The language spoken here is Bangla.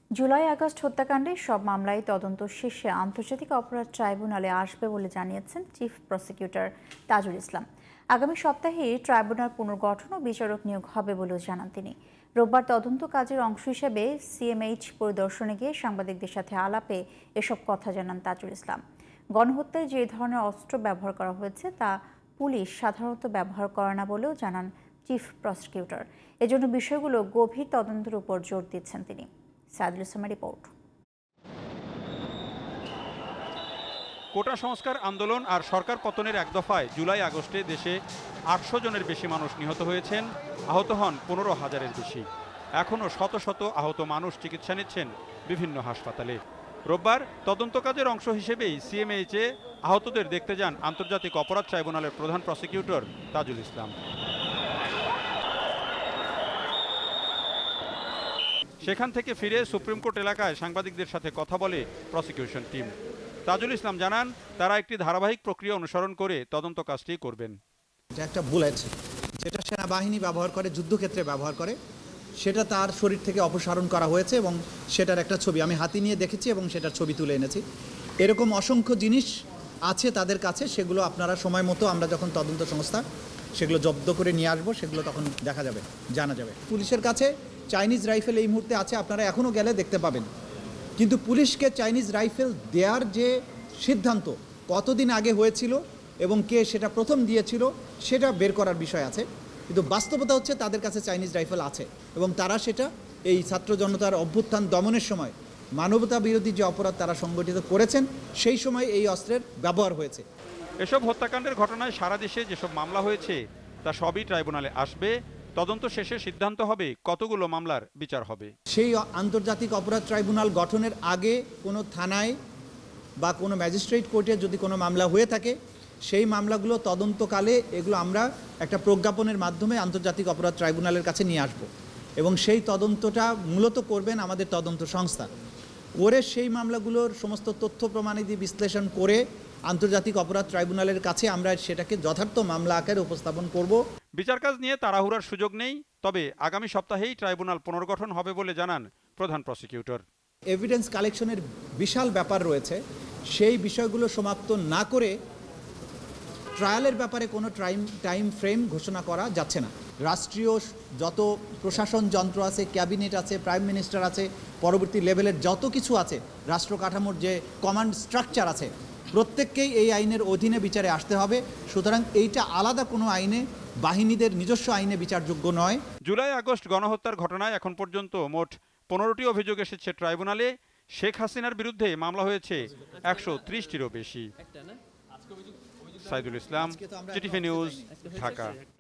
জুলাই আগস্ট হত্যাকাণ্ডে সব মামলায় তদন্ত শেষে আন্তর্জাতিক অপরাধ ট্রাইব্যুনালে আসবে বলে জানিয়েছেন চিফ প্রসিকিউটর তাজুল ইসলাম। আগামী সপ্তাহে ট্রাইব্যুনাল পুনর্গঠন ও বিচারক নিয়োগ হবে বলেও জানান তিনি। রোববার তদন্ত কাজের অংশ হিসেবে সিএমএইচ পরিদর্শনে গিয়ে সাংবাদিকদের সাথে আলাপে এসব কথা জানান তাজুল ইসলাম। গণহত্যায় যে ধরনের অস্ত্র ব্যবহার করা হয়েছে তা পুলিশ সাধারণত ব্যবহার করে না বলেও জানান চিফ প্রসিকিউটর। এজন্য বিষয়গুলো গভীর তদন্তের উপর জোর দিচ্ছেন তিনি। সাদুল ইসলামের রিপোর্ট। কোটা সংস্কার আন্দোলন আর সরকার পতনের এক দফায় জুলাই আগস্টে দেশে ৮০০ জনের বেশি মানুষ নিহত হয়েছেন, আহত হন ১৫,০০০-এর বেশি। এখনও শত শত আহত মানুষ চিকিৎসা নিচ্ছেন বিভিন্ন হাসপাতালে। রোববার তদন্ত কাজের অংশ হিসেবেই সিএমএইচে আহতদের দেখতে যান আন্তর্জাতিক অপরাধ ট্রাইব্যুনালের প্রধান প্রসিকিউটর তাজুল ইসলাম। সেখান থেকে ফিরে সুপ্রিম কোর্ট এলাকায় সাংবাদিকদের সাথে কথা বলে প্রসিকিউশন টিম। তাজুল ইসলাম জানান, তারা একটি ধারাবাহিক প্রক্রিয়া অনুসরণ করে তদন্ত কাজটি করবেন। এটা একটা বুলেট যেটা সেনাবাহিনী ব্যবহার করে, যুদ্ধক্ষেত্রে ব্যবহার করে, সেটা তার শরীর থেকে অপসারণ করা হয়েছে এবং সেটার একটা ছবি আমি হাতে নিয়ে দেখেছি এবং সেটার ছবি তুলে এনেছি। এরকম অসংখ্য জিনিস আছে তাদের কাছে, সেগুলো আপনারা সময় মতো আমরা যখন তদন্ত সংস্থা সেগুলো জব্দ করে নিয়ে আসবো, সেগুলো তখন দেখা যাবে, জানা যাবে। পুলিশের কাছে চাইনিজ রাইফেল এই মুহূর্তে আছে, আপনারা এখনও গেলে দেখতে পাবেন। কিন্তু পুলিশকে চাইনিজ রাইফেল দেওয়ার যে সিদ্ধান্ত কতদিন আগে হয়েছিল এবং কে সেটা প্রথম দিয়েছিল সেটা বের করার বিষয় আছে। কিন্তু বাস্তবতা হচ্ছে তাদের কাছে চাইনিজ রাইফেল আছে এবং তারা সেটা এই ছাত্র জনতার অভ্যুত্থান দমনের সময় মানবতা বিরোধী যে অপরাধ তারা সংগঠিত করেছেন সেই সময় এই অস্ত্রের ব্যবহার হয়েছে। এসব হত্যাকাণ্ডের ঘটনায় সারা দেশে যেসব মামলা হয়েছে তা সবই ট্রাইব্যুনালে আসবে। তদন্ত শেষে সিদ্ধান্ত হবে কতগুলো মামলার বিচার হবে। সেই আন্তর্জাতিক অপরাধ ট্রাইব্যুনাল গঠনের আগে কোনো থানায় বা কোনো ম্যাজিস্ট্রেট কোর্টে যদি কোনো মামলা হয়ে থাকে, সেই মামলাগুলো তদন্তকালে এগুলো আমরা একটা প্রজ্ঞাপনের মাধ্যমে আন্তর্জাতিক অপরাধ ট্রাইব্যুনালের কাছে নিয়ে আসব এবং সেই তদন্তটা মূলত করবেন আমাদের তদন্ত সংস্থা। করে সেই মামলাগুলোর সমস্ত তথ্য প্রমাণাদি বিশ্লেষণ করে আন্তর্জাতিক অপরাধ ট্রাইব্যুনালের কাছে আমরা সেটাকে যথার্থ মামলা আকারে উপস্থাপন করব। বিচার কাজ নিয়ে তাড়াহুড়ার সুযোগ নেই, তবে আগামী সপ্তাহেই ট্রাইব্যুনাল পুনর্গঠন হবে বলে জানান প্রধান প্রসিকিউটর। এভিডেন্স কালেকশনের বিশাল ব্যাপার রয়েছে, সেই বিষয়গুলো সমাপ্ত না করে ট্রায়ালের ব্যাপারে কোনো টাইম ফ্রেম ঘোষণা করা যাচ্ছে না। রাষ্ট্রীয় যত প্রশাসন যন্ত্র আছে, ক্যাবিনেট আছে, প্রাইম মিনিস্টার আছে, পরবর্তী লেভেলের যত কিছু আছে, রাষ্ট্র কাঠামোর যে কমান্ড স্ট্রাকচার আছে, প্রত্যেককেই এই আইনের অধীনে বিচারে আসতে হবে। সুতরাং এইটা আলাদা কোনো আইনে, বাহিনীদের নিজস্ব আইনে বিচারযোগ্য নয়। জুলাই আগস্ট গণহত্যার ঘটনায় এখন পর্যন্ত মোট ১৫টি অভিযোগ এসেছে ট্রাইব্যুনালে। শেখ হাসিনার বিরুদ্ধে মামলা হয়েছে ১৩০টিরও বেশি। সাইদুল ইসলাম, চিটিভি নিউজ, ঢাকা।